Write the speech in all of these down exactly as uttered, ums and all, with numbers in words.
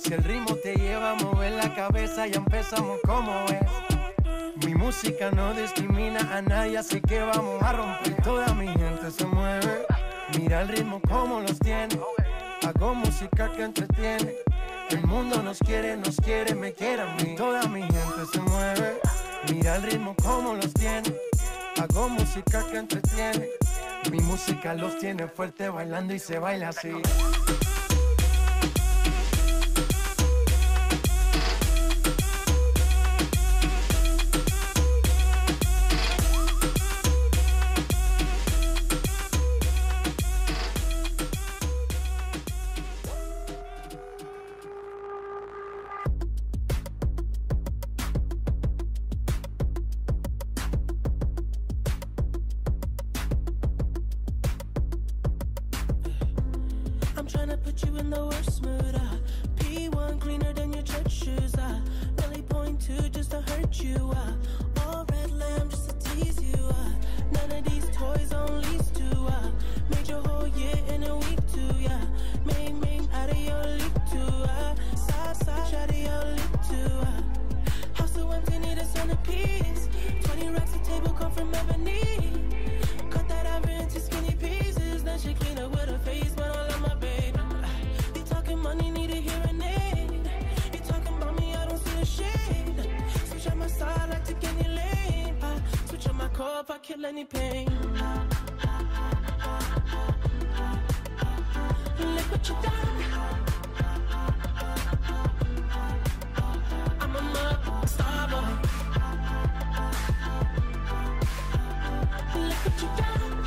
Si el ritmo te lleva a mover la cabeza, ya empezamos como es. Mi música no discrimina a nadie, así que vamos a romper. Toda mi gente se mueve, mira el ritmo como los tiene. Hago música que entretiene. El mundo nos quiere, nos quiere, me quiere a mí. Toda mi gente se mueve, mira el ritmo como los tiene. Hago música que entretiene. Mi música los tiene fuerte bailando y se baila así. Kill any pain. Look what you done. I'm a star boy. Look what you done.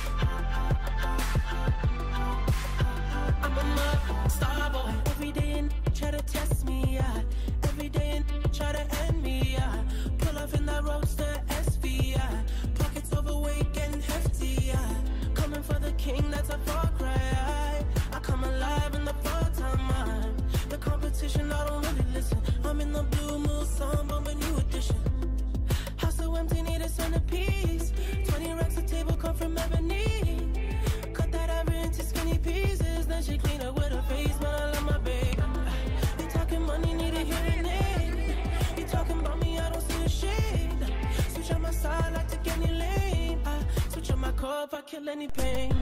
I'm a star boy. Every day and try to test me, yeah. Every day and try to end me, yeah. Pull off in that roadster S V, yeah. Overweight and hefty, yeah. Coming for the king, that's a far cry. I come alive in the fall time. The competition, I don't really listen. I'm in the blue moon song, but a new edition. House so empty, need a centerpiece. Twenty racks of table come from ebony. Cut that ever into skinny pieces. Then she clean up with her face, but I love my baby. You talking money, need a hearing aid. You talking about me, I don't see a shade. Switch on my side, I take any lane. Switch on my core if I kill any pain.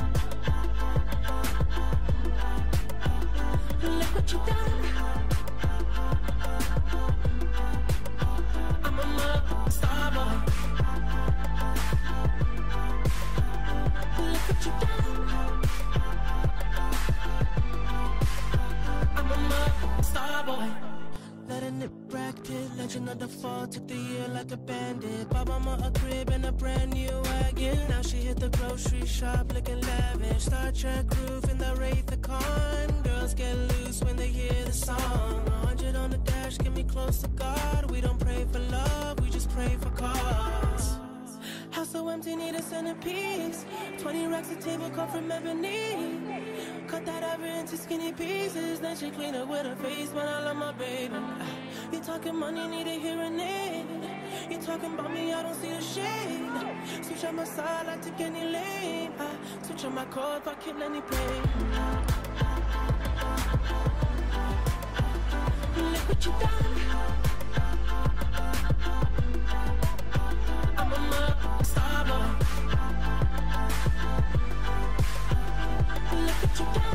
Look what you done. I'm a star boy. Look what you done. I'm a star boy. Letting it bracket, legend of the fall. Took the year like a bandit. Bought mama a crib and a brand new wagon. Now she hit the grocery shop looking lavish. Star Trek roof in the Wraith the Con. Girls get loose when they hear the song. A hundred on the dash, get me close to God. We don't pray for love, we just pray for cause. House so empty, need a centerpiece. Twenty racks of table come from ebony. Cut that ever into skinny pieces. Then she clean up with her face, but I love my baby. You talking money, need a hearing aid. You talking about me, I don't see a shade. Switch on my side, I take any lane. I switch on my core if I kill any pain. Look what you done. I'm a star boy. Look what you done.